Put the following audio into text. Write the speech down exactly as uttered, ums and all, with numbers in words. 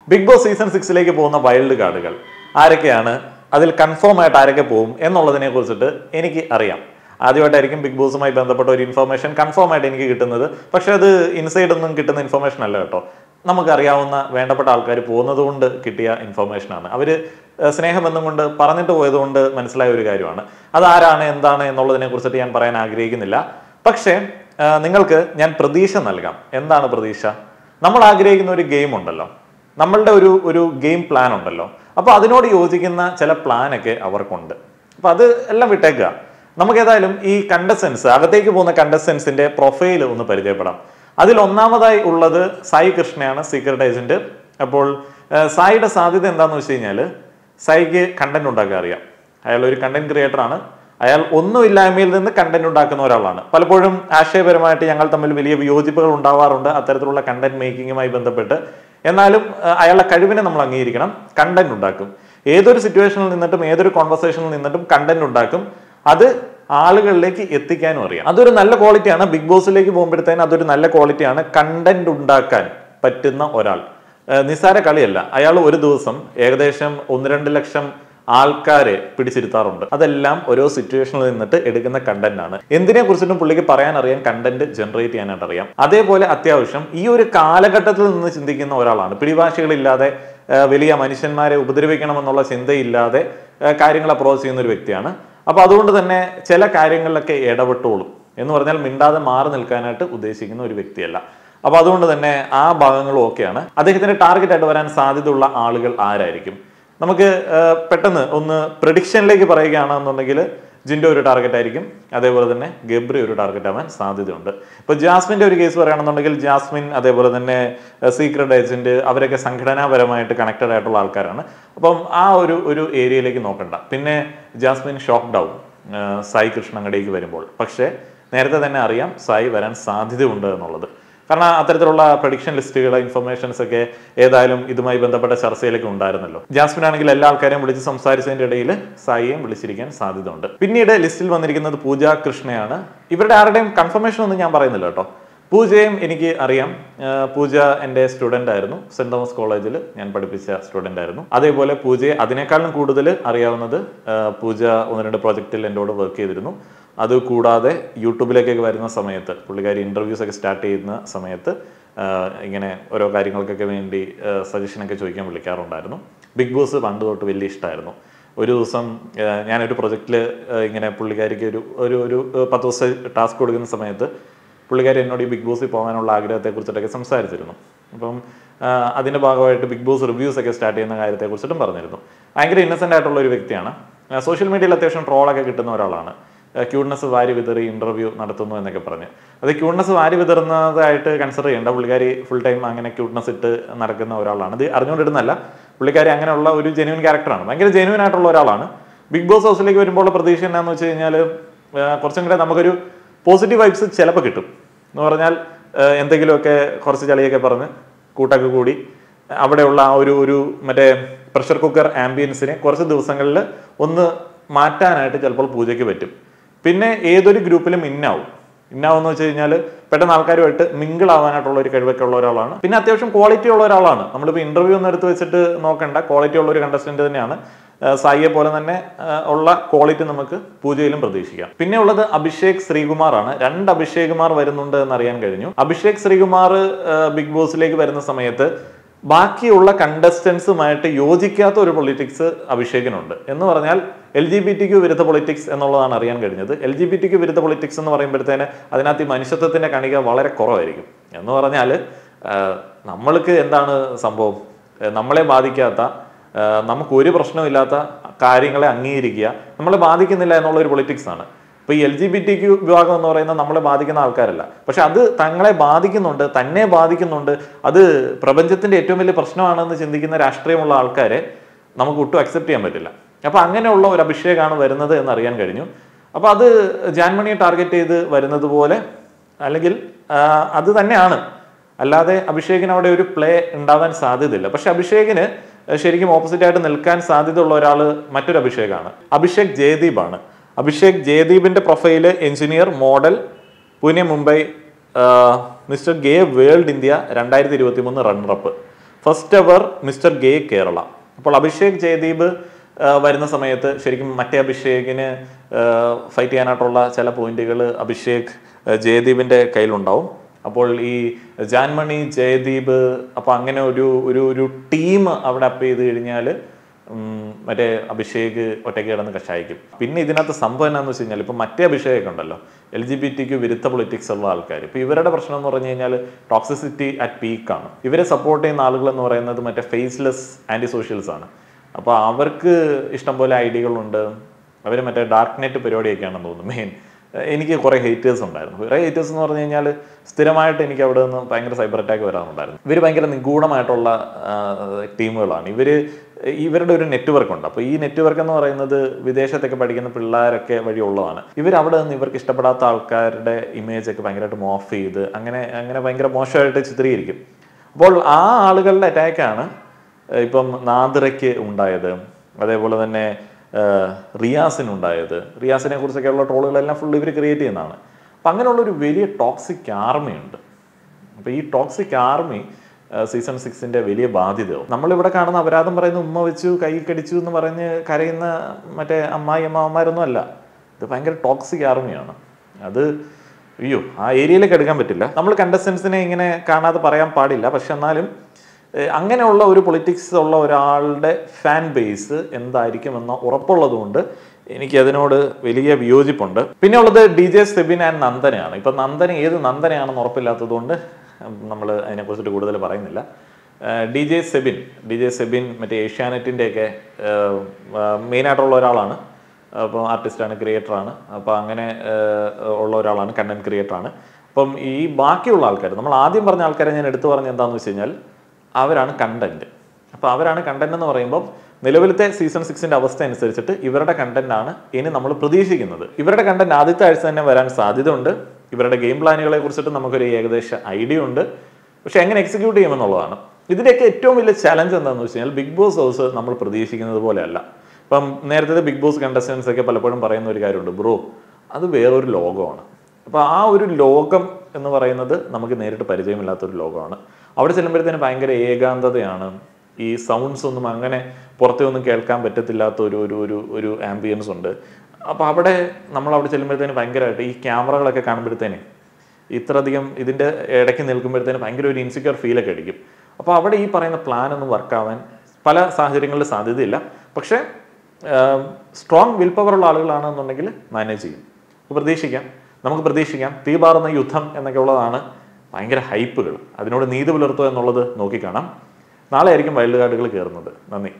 Big boss season സിക്സിലേക്ക് പോകുന്ന wild കാർഡുകൾ ആരൊക്കെയാണ്, അതിൽ കൺഫേം ആയിട്ട് ആരൊക്കെ പോകും എന്നുള്ളതിനെ കുറിച്ചിട്ട് എനിക്ക് അറിയാം. ആദ്യമായിട്ടായിരിക്കും ബിഗ് ബോസുമായി ബന്ധപ്പെട്ട ഒരു ഇൻഫർമേഷൻ കൺഫേം ആയിട്ട് എനിക്ക് കിട്ടുന്നത്. പക്ഷെ അത് ഇൻസൈഡ് ഒന്നും കിട്ടുന്ന ഇൻഫർമേഷൻ അല്ല കേട്ടോ. നമുക്കറിയാവുന്ന വേണ്ടപ്പെട്ട ആൾക്കാർ പോകുന്നത് കൊണ്ട് കിട്ടിയ ഇൻഫർമേഷനാണ്. അവർ സ്നേഹബന്ധം കൊണ്ട് പറഞ്ഞിട്ട് പോയതുകൊണ്ട് മനസ്സിലായ ഒരു കാര്യമാണ്. അതാരാണ് എന്താണ് എന്നുള്ളതിനെ കുറിച്ചിട്ട് ഞാൻ പറയാൻ ആഗ്രഹിക്കുന്നില്ല. പക്ഷേ നിങ്ങൾക്ക് ഞാൻ പ്രതീക്ഷ നൽകാം. എന്താണ് പ്രതീക്ഷ? നമ്മൾ ആഗ്രഹിക്കുന്ന ഒരു ഗെയിം ഉണ്ടല്ലോ, നമ്മളുടെ ഒരു ഒരു ഗെയിം പ്ലാൻ ഉണ്ടല്ലോ. അപ്പോൾ അതിനോട് യോജിക്കുന്ന ചില പ്ലാനൊക്കെ അവർക്കുണ്ട്. അപ്പോൾ അത് എല്ലാം വിട്ടേക്കുക. നമുക്ക് ഏതായാലും ഈ കണ്ടസ്റ്റൻസ്, അകത്തേക്ക് പോകുന്ന കണ്ടസ്റ്റൻസിന്റെ പ്രൊഫൈൽ ഒന്ന് പരിചയപ്പെടാം. അതിൽ ഒന്നാമതായി ഉള്ളത് സായി കൃഷ്ണയാണ്, സീക്രട്ട് ഏജന്റ്. അപ്പോൾ സായിയുടെ സാധ്യത എന്താണെന്ന് വെച്ച് കഴിഞ്ഞാൽ, സായിക്ക് കണ്ടന്റ് ഉണ്ടാക്കാൻ അറിയാം. അയാൾ ഒരു കണ്ടന്റ് ക്രിയേറ്റർ ആണ്. അയാൾ ഒന്നുമില്ലായ്മയിൽ നിന്ന് കണ്ടന്റ് ഉണ്ടാക്കുന്ന ഒരാളാണ്. പലപ്പോഴും ആശയപരമായിട്ട് ഞങ്ങൾ തമ്മിൽ വലിയ വിയോജിപ്പുകൾ ഉണ്ടാവാറുണ്ട് അത്തരത്തിലുള്ള കണ്ടന്റ് മേക്കിങ്ങുമായി ബന്ധപ്പെട്ട്. എന്നാലും അയാളുടെ കഴിവിനെ നമ്മൾ അംഗീകരിക്കണം. കണ്ടന്റ് ഉണ്ടാക്കും. ഏതൊരു സിറ്റുവേഷനിൽ നിന്നിട്ടും ഏതൊരു കോൺവെർസേഷനിൽ നിന്നിട്ടും കണ്ടന്റ് ഉണ്ടാക്കും. അത് ആളുകളിലേക്ക് എത്തിക്കാനും അറിയാം. അതൊരു നല്ല ക്വാളിറ്റിയാണ്. ബിഗ് ബോസിലേക്ക് പോകുമ്പോഴത്തേന് അതൊരു നല്ല ക്വാളിറ്റിയാണ്. കണ്ടന്റ് ഉണ്ടാക്കാൻ പറ്റുന്ന ഒരാൾ നിസ്സാര കളിയല്ല. അയാൾ ഒരു ദിവസം ഏകദേശം ഒന്ന് രണ്ട് ലക്ഷം ആൾക്കാരെ പിടിച്ചിരുത്താറുണ്ട്. അതെല്ലാം ഓരോ സിറ്റുവേഷനിൽ നിന്നിട്ട് എടുക്കുന്ന കണ്ടന്റ് ആണ്. എന്തിനെ കുറിച്ചിട്ടും പുള്ളിക്ക് പറയാൻ അറിയാം, കണ്ടന്റ് ജനറേറ്റ് ചെയ്യാനായിട്ട് അറിയാം. അതേപോലെ അത്യാവശ്യം ഈ ഒരു കാലഘട്ടത്തിൽ നിന്ന് ചിന്തിക്കുന്ന ഒരാളാണ്. പിടിവാശികളില്ലാതെ വലിയ മനുഷ്യന്മാരെ ഉപദ്രവിക്കണമെന്നുള്ള ചിന്തയില്ലാതെ കാര്യങ്ങൾ അപ്രോച്ച് ചെയ്യുന്ന ഒരു വ്യക്തിയാണ്. അപ്പൊ അതുകൊണ്ട് തന്നെ ചില കാര്യങ്ങളിലൊക്കെ ഇടപെട്ടോളും എന്ന് പറഞ്ഞാൽ മിണ്ടാതെ മാറി നിൽക്കാനായിട്ട് ഉദ്ദേശിക്കുന്ന ഒരു വ്യക്തിയല്ല. അപ്പൊ അതുകൊണ്ട് തന്നെ ആ ഭാഗങ്ങളും ഓക്കെയാണ്. അദ്ദേഹത്തിന്റെ ടാർഗറ്റ് ആയിട്ട് വരാൻ സാധ്യതയുള്ള ആളുകൾ ആരായിരിക്കും? നമുക്ക് പെട്ടെന്ന് ഒന്ന് പ്രഡിക്ഷനിലേക്ക് പറയുകയാണെന്നുണ്ടെങ്കിൽ ജിൻഡോ ഒരു ടാർഗറ്റ് ആയിരിക്കും. അതേപോലെ തന്നെ ഗബ്രി ഒരു ടാർഗറ്റ് ആവാൻ സാധ്യതയുണ്ട്. ഇപ്പൊ ജാസ്മിന്റെ ഒരു കേസ് പറയുകയാണെന്നുണ്ടെങ്കിൽ ജാസ്മിൻ, അതേപോലെ തന്നെ സീക്രട്ട് ഏജന്റ്, അവരൊക്കെ സംഘടനാപരമായിട്ട് കണക്റ്റഡ് ആയിട്ടുള്ള ആൾക്കാരാണ്. അപ്പം ആ ഒരു ഒരു ഏരിയയിലേക്ക് നോക്കണ്ട. പിന്നെ ജാസ്മിൻ ഷോക്ക് ഡൗൺ സായി കൃഷ്ണങ്കടേക്ക് വരുമ്പോൾ. പക്ഷേ നേരത്തെ തന്നെ അറിയാം സായി വരാൻ സാധ്യതയുണ്ട് എന്നുള്ളത്. കാരണം അത്തരത്തിലുള്ള പ്രഡിക്ഷൻ ലിസ്റ്റുകൾ, ഇൻഫർമേഷൻസ് ഒക്കെ ഏതായാലും ഇതുമായി ബന്ധപ്പെട്ട ചർച്ചയിലൊക്കെ ഉണ്ടായിരുന്നല്ലോ. ജാസ്മിൻ ആണെങ്കിൽ എല്ലാ ആൾക്കാരെയും വിളിച്ച് സംസാരിച്ചതിന്റെ ഇടയിൽ സായിയെയും വിളിച്ചിരിക്കാൻ സാധ്യത ഉണ്ട്. പിന്നീട് ലിസ്റ്റിൽ വന്നിരിക്കുന്നത് പൂജ കൃഷ്ണയാണ്. ഇവരുടെ ആരുടെയും കൺഫർമേഷൻ ഒന്നും ഞാൻ പറയുന്നില്ല കേട്ടോ. പൂജയും എനിക്ക് അറിയാം. പൂജ എൻ്റെ സ്റ്റുഡൻ്റ് ആയിരുന്നു. സെന്റ് തോമസ് കോളേജിൽ ഞാൻ പഠിപ്പിച്ച സ്റ്റുഡൻ്റ് ആയിരുന്നു. അതേപോലെ പൂജയെ അതിനേക്കാളും കൂടുതൽ അറിയാവുന്നത് പൂജ ഒന്ന് രണ്ട് പ്രോജക്റ്റിൽ എന്നോട് വർക്ക് ചെയ്തിരുന്നു. അത് കൂടാതെ യൂട്യൂബിലേക്കൊക്കെ വരുന്ന സമയത്ത്, പുള്ളിക്കാരി ഇൻ്റർവ്യൂസ് ഒക്കെ സ്റ്റാർട്ട് ചെയ്യുന്ന സമയത്ത് ഇങ്ങനെ ഓരോ കാര്യങ്ങൾക്കൊക്കെ വേണ്ടി സജഷനൊക്കെ ചോദിക്കാൻ വിളിക്കാറുണ്ടായിരുന്നു. ബിഗ് ബോസ് പണ്ട് തൊട്ട് വലിയ ഇഷ്ടമായിരുന്നു. ഒരു ദിവസം ഞാനൊരു പ്രൊജക്റ്റിൽ ഇങ്ങനെ പുള്ളിക്കാരിക്ക് ഒരു ഒരു ഒരു പത്ത് ദിവസം ടാസ്ക് കൊടുക്കുന്ന സമയത്ത് പുള്ളിക്കാരി എന്നോട് ഈ ബിഗ് ബോസിൽ പോകാനുള്ള ആഗ്രഹത്തെക്കുറിച്ചിട്ടൊക്കെ സംസാരിച്ചിരുന്നു. അപ്പം അതിൻ്റെ ഭാഗമായിട്ട് ബിഗ് ബോസ് റിവ്യൂസ് ഒക്കെ സ്റ്റാർട്ട് ചെയ്യുന്ന കാര്യത്തെക്കുറിച്ചിട്ടും പറഞ്ഞിരുന്നു. ഭയങ്കര ഇന്നസെൻ്റ് ആയിട്ടുള്ള ഒരു വ്യക്തിയാണ്. സോഷ്യൽ മീഡിയയിൽ അത്യാവശ്യം ട്രോളൊക്കെ കിട്ടുന്ന ഒരാളാണ്. ക്യൂട്ട്നെസ് വാരി വിതറി ഇന്റർവ്യൂ നടത്തുന്നു എന്നൊക്കെ പറഞ്ഞ്. അത് ക്യൂട്ട്നെസ് വാരി വിതറുന്നതായിട്ട് കൺസിഡർ ചെയ്യേണ്ട. പുള്ളിക്കാരി ഫുൾ ടൈം അങ്ങനെ ക്യൂട്ട്നെസ് ഇട്ട് നടക്കുന്ന ഒരാളാണ്. ഇത് അറിഞ്ഞുകൊണ്ടിരുന്നല്ല, പുള്ളിക്കാരി അങ്ങനെയുള്ള ഒരു ജെന്യൂൻ ക്യാരക്ടറാണ്. ഭയങ്കര ജെന്യൂൻ ആയിട്ടുള്ള ഒരാളാണ്. ബിഗ് ബോസ് ഹൗസിലേക്ക് വരുമ്പോൾ പ്രതീക്ഷ എന്താണെന്ന് വെച്ച് കഴിഞ്ഞാൽ കുറച്ചും കൂടെ നമുക്കൊരു പോസിറ്റീവ് വൈബ്സ് ചിലപ്പോൾ കിട്ടും. എന്ന് പറഞ്ഞാൽ എന്തെങ്കിലുമൊക്കെ കുറച്ച് ചളിയൊക്കെ പറഞ്ഞ് കൂട്ടൊക്കെ കൂടി അവിടെയുള്ള ആ ഒരു ഒരു മറ്റേ പ്രഷർ കുക്കർ ആംബിയൻസിനെ കുറച്ച് ദിവസങ്ങളിൽ ഒന്ന് മാറ്റാനായിട്ട് ചിലപ്പോൾ പൂജയ്ക്ക് പറ്റും. പിന്നെ ഏതൊരു ഗ്രൂപ്പിലും ഇന്നാവും. ഇന്നാവെന്ന് വെച്ച് കഴിഞ്ഞാൽ പെട്ടെന്ന് ആൾക്കാരുമായിട്ട് മിങ്കിൾ ആവാനായിട്ടുള്ള ഒരു കഴിവൊക്കെ ഉള്ള ഒരാളാണ്. പിന്നെ അത്യാവശ്യം ക്വാളിറ്റി ഉള്ള ഒരാളാണ്. നമ്മളിപ്പോൾ ഇന്റർവ്യൂ ഒന്നും എടുത്ത് വെച്ചിട്ട് നോക്കണ്ട, ക്വാളിറ്റി ഉള്ള ഒരു കണ്ടസ്റ്റന്റ് തന്നെയാണ്. സായിയെ പോലെ തന്നെ ഉള്ള ക്വാളിറ്റി നമുക്ക് പൂജയിലും പ്രതീക്ഷിക്കാം. പിന്നെ ഉള്ളത് അഭിഷേക് ശ്രീകുമാർ ആണ്. രണ്ട് അഭിഷേക് കുമാർ വരുന്നുണ്ട് എന്നറിയാൻ കഴിഞ്ഞു. അഭിഷേക് ശ്രീകുമാർ ബിഗ് ബോസിലേക്ക് വരുന്ന സമയത്ത് ബാക്കിയുള്ള കണ്ടസ്റ്റൻസുമായിട്ട് യോജിക്കാത്ത ഒരു പൊളിറ്റിക്സ് അഭിഷേകിനുണ്ട്. എന്ന് പറഞ്ഞാൽ എൽ ജി ബി ടിക്ക് വിരുദ്ധ പൊളിറ്റിക്സ് എന്നുള്ളതാണ് അറിയാൻ കഴിഞ്ഞത്. എൽ ജി ബി ടിക്ക് വിരുദ്ധ പൊളിറ്റിക്സ് എന്ന് പറയുമ്പോഴത്തേന് അതിനകത്ത് ഈ മനുഷ്യത്വത്തിന്റെ കണിക വളരെ കുറവായിരിക്കും. എന്ന് പറഞ്ഞാൽ നമ്മൾക്ക് എന്താണ് സംഭവം, നമ്മളെ ബാധിക്കാത്ത, നമുക്ക് ഒരു പ്രശ്നമില്ലാത്ത കാര്യങ്ങളെ അംഗീകരിക്കുക, നമ്മളെ ബാധിക്കുന്നില്ല എന്നുള്ള ഒരു പൊളിറ്റിക്സ് ആണ്. ഇപ്പൊ ഈ L G B T Q വിഭാഗം എന്ന് പറയുന്നത് നമ്മളെ ബാധിക്കുന്ന ആൾക്കാരല്ല. പക്ഷെ അത് തങ്ങളെ ബാധിക്കുന്നുണ്ട്, തന്നെ ബാധിക്കുന്നുണ്ട്, അത് പ്രപഞ്ചത്തിന്റെ ഏറ്റവും വലിയ പ്രശ്നമാണെന്ന് ചിന്തിക്കുന്ന രാഷ്ട്രീയമുള്ള ആൾക്കാരെ നമുക്ക് ഒട്ടും അക്സെപ്റ്റ് ചെയ്യാൻ പറ്റില്ല. അപ്പൊ അങ്ങനെയുള്ള ഒരു അഭിഷേകാണ് വരുന്നത് എന്ന് അറിയാൻ കഴിഞ്ഞു. അപ്പൊ അത് ജാൻമണിയെ ടാർഗറ്റ് ചെയ്ത് വരുന്നത് പോലെ, അല്ലെങ്കിൽ അത് തന്നെയാണ്. അല്ലാതെ അഭിഷേകിന് അവിടെ ഒരു പ്ലേ ഉണ്ടാവാൻ സാധ്യതയില്ല. പക്ഷെ അഭിഷേകിന് ശരിക്കും ഓപ്പോസിറ്റ് ആയിട്ട് നിൽക്കാൻ സാധ്യതയുള്ള ഒരാൾ മറ്റൊരു അഭിഷേകാണ്. അഭിഷേക് ജയദീപ് ആണ്. അഭിഷേക് ജയദീപിന്റെ profile engineer, model, Pune, Mumbai, mister gay world India രണ്ടായിരത്തി ഇരുപത്തി മൂന്ന് runner up, first ever mister gay Kerala. അപ്പോൾ അഭിഷേക് ജയദീപ് വരുന്ന സമയത്ത് ശരിക്കും മറ്റേ അഭിഷേകിന് ഫൈറ്റ് ചെയ്യാനായിട്ടുള്ള ചില പോയിന്റുകൾ അഭിഷേക് ജയദീപിൻ്റെ കയ്യിലുണ്ടാവും. അപ്പോൾ ഈ ജാൻമണി ജയദീപ് അപ്പോൾ അങ്ങനെ ഒരു ഒരു ഒരു ടീം അവിടെ അപ്പ് ചെയ്ത് കഴിഞ്ഞാൽ മറ്റേ അഭിഷേക് ഒറ്റയ്ക്ക് കിടന്ന് കഷായിക്കും. പിന്നെ ഇതിനകത്ത് സംഭവം എന്നാന്ന് വെച്ച് കഴിഞ്ഞാൽ ഇപ്പം മറ്റേ അഭിഷേക് ഉണ്ടല്ലോ, എൽ ജി ബി ടിക്ക് വിരുദ്ധ പൊളിറ്റിക്സ് ഉള്ള ആൾക്കാർ. ഇപ്പോൾ ഇവരുടെ പ്രശ്നം എന്ന് പറഞ്ഞു കഴിഞ്ഞാൽ ടോക്സിസിറ്റി അറ്റ് പീക്കാണ്. ഇവരെ സപ്പോർട്ട് ചെയ്യുന്ന ആളുകൾ എന്ന് പറയുന്നത് മറ്റേ ഫേസ്ലെസ് ആൻറ്റി സോഷ്യൽസ് ആണ്. അപ്പോൾ അവർക്ക് ഇഷ്ടംപോലെ ഐഡിയകളുണ്ട്. അവർ മറ്റേ ഡാർക്ക് നെറ്റ് പരിപാടിയൊക്കെയാണെന്ന് തോന്നുന്നു മെയിൻ. എനിക്ക് കുറേ ഹേറ്റേഴ്സ് ഉണ്ടായിരുന്നു. കുറേ ഹേറ്റേഴ്സ് എന്ന് പറഞ്ഞു കഴിഞ്ഞാൽ സ്ഥിരമായിട്ട് എനിക്ക് അവിടെ നിന്ന് ഭയങ്കര സൈബർ അറ്റാക്ക് വരാറുണ്ടായിരുന്നു. ഇവർ ഭയങ്കര നിഗൂഢമായിട്ടുള്ള ടീമുകളാണ്. ഇവർ ഇവരുടെ ഒരു നെറ്റ്വർക്ക് ഉണ്ട്. അപ്പോൾ ഈ നെറ്റ്വർക്ക് എന്ന് പറയുന്നത് വിദേശത്തൊക്കെ പഠിക്കുന്ന പിള്ളേരൊക്കെ വഴിയുള്ളതാണ്. ഇവരവിടെ നിന്ന് ഇവർക്ക് ഇഷ്ടപ്പെടാത്ത ആൾക്കാരുടെ ഇമേജ് ഒക്കെ ഭയങ്കരമായിട്ട് മോഫ് ചെയ്ത് അങ്ങനെ അങ്ങനെ ഭയങ്കര മോശമായിട്ട് ചിത്രീകരിക്കും. അപ്പോൾ ആ ആളുകളുടെ അറ്റാക്കാണ് ഇപ്പം നാദിറയ്ക്ക് ഉണ്ടായത്, അതേപോലെ തന്നെ റിയാസിനുണ്ടായത്. റിയാസിനെ കുറിച്ചൊക്കെയുള്ള ട്രോളുകളെല്ലാം ഫുൾ ഇവർ ക്രിയേറ്റ് ചെയ്യുന്നതാണ്. അപ്പം അങ്ങനെയുള്ളൊരു വലിയ ടോക്സിക് ആർമി ഉണ്ട്. അപ്പോൾ ഈ ടോക്സിക് ആർമി സീസൺ സിക്സിൻ്റെ വലിയ ബാധ്യതയാവും. നമ്മളിവിടെ കാണുന്ന അപരാധം പറയുന്ന ഉമ്മ വെച്ചു കൈ കടിച്ചു എന്ന് പറഞ്ഞ് കരയുന്ന മറ്റേ അമ്മായി അമ്മാവന്മാരൊന്നും അല്ല. ഇത് ഭയങ്കര ടോക്സിക് ആർമിയാണ്. അത് അയ്യോ ആ ഏരിയയിലേക്ക് എടുക്കാൻ പറ്റില്ല. നമ്മൾ കണ്ടസ്റ്റൻസിനെ ഇങ്ങനെ കാണാതെ പറയാൻ പാടില്ല. പക്ഷെ എന്നാലും അങ്ങനെയുള്ള ഒരു പൊളിറ്റിക്സ് ഉള്ള ഒരാളുടെ ഫാൻ ബേസ് എന്തായിരിക്കുമെന്ന ഉറപ്പുള്ളതുകൊണ്ട് എനിക്ക് അതിനോട് വലിയ വിയോജിപ്പുണ്ട്. പിന്നെ ഉള്ളത് ഡി ജെ സെബിൻ ആൻഡ് നന്ദനയാണ്. ഇപ്പം നന്ദന ഏത് നന്ദനയാണെന്ന് ഉറപ്പില്ലാത്തതുകൊണ്ട് നമ്മൾ അതിനെക്കുറിച്ചിട്ട് കൂടുതൽ പറയുന്നില്ല. D J Sebin D J Sebin മറ്റേ ഏഷ്യാനെറ്റിൻ്റെയൊക്കെ മെയിനായിട്ടുള്ള ഒരാളാണ്. അപ്പോൾ ആർട്ടിസ്റ്റാണ്, ക്രിയേറ്ററാണ്. അപ്പോൾ അങ്ങനെ ഉള്ള ഒരാളാണ്, കണ്ടന്റ് ക്രിയേറ്ററാണ്. അപ്പം ഈ ബാക്കിയുള്ള ആൾക്കാർ, നമ്മൾ ആദ്യം പറഞ്ഞ ആൾക്കാരെ ഞാൻ എടുത്തു പറഞ്ഞ എന്താണെന്ന് വെച്ച് കഴിഞ്ഞാൽ അവരാണ് കണ്ടന്റ്. അപ്പോൾ അവരാണ് കണ്ടന്റ് എന്ന് പറയുമ്പോൾ നിലവിലത്തെ സീസൺ സിക്സിൻ്റെ അവസ്ഥ അനുസരിച്ചിട്ട് ഇവരുടെ കണ്ടന്റാണ് ഇനി നമ്മൾ പ്രതീക്ഷിക്കുന്നത്. ഇവരുടെ കണ്ടന്റ് ആദ്യത്തെ ആഴ്ച തന്നെ വരാൻ സാധ്യത ഉണ്ട്. ഇവരുടെ ഗെയിം പ്ലാനുകളെ കുറിച്ചിട്ട് നമുക്കൊരു ഏകദേശ ഐഡിയ ഉണ്ട്. പക്ഷെ എങ്ങനെ എക്സിക്യൂട്ട് ചെയ്യുമെന്നുള്ളതാണ്. ഇതിൻ്റെയൊക്കെ ഏറ്റവും വലിയ ചലഞ്ച് എന്താണെന്ന് വെച്ച് കഴിഞ്ഞാൽ ബിഗ് ബോസ് ഹൗസ് നമ്മൾ പ്രതീക്ഷിക്കുന്നത് പോലെയല്ല. ഇപ്പം നേരത്തെ ബിഗ് ബോസ് കണ്ടസ്റ്റൻസ് ഒക്കെ പലപ്പോഴും പറയുന്ന ഒരു കാര്യമുണ്ട്, ബ്രോ അത് വേറൊരു ലോകമാണ്. അപ്പോൾ ആ ഒരു ലോകം എന്ന് പറയുന്നത് നമുക്ക് നേരിട്ട് പരിചയമില്ലാത്തൊരു ലോകമാണ്. അവിടെ ചെല്ലുമ്പോഴത്തേന് ഭയങ്കര ഏകാന്തതയാണ്. ഈ സൗണ്ട്സ് ഒന്നും അങ്ങനെ പുറത്തേ ഒന്നും കേൾക്കാൻ പറ്റത്തില്ലാത്ത ഒരു ഒരു ഒരു ഒരു ആംബിയൻസ് ഉണ്ട്. അപ്പോൾ അവിടെ നമ്മൾ അവിടെ ചെല്ലുമ്പോഴത്തേന് ഭയങ്കരമായിട്ട് ഈ ക്യാമറകളൊക്കെ കാണുമ്പോഴത്തേന് ഇത്രയധികം ഇതിൻ്റെ ഇടയ്ക്ക് നിൽക്കുമ്പോഴത്തേന് ഭയങ്കര ഒരു ഇൻസെക്യൂർ ഫീലൊക്കെ അടിക്കും. അപ്പോൾ അവിടെ ഈ പറയുന്ന പ്ലാൻ ഒന്നും വർക്കാവാൻ പല സാഹചര്യങ്ങളിൽ സാധ്യതയില്ല. പക്ഷേ സ്ട്രോങ് വിൽ പവറുള്ള ആളുകളാണെന്നുണ്ടെങ്കിൽ മാനേജ് ചെയ്യും. പ്രതീക്ഷിക്കാം, നമുക്ക് പ്രതീക്ഷിക്കാം. തീപാറുന്ന യുദ്ധം എന്നൊക്കെ ഉള്ളതാണ് ഭയങ്കര ഹൈപ്പുകൾ. അതിനോട് നീതി പുലർത്തുക എന്നുള്ളത് നോക്കിക്കാണാം. നാളെ ആയിരിക്കും വൈൽഡ് കാർഡുകൾ കയറുന്നത്. നന്ദി.